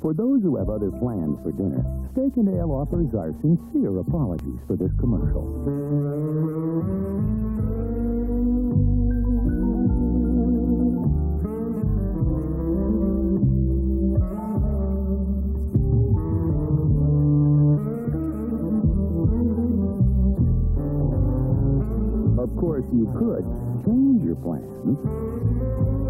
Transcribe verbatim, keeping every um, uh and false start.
For those who have other plans for dinner, Steak and Ale offers our sincere apologies for this commercial. Of course, you could change your plans.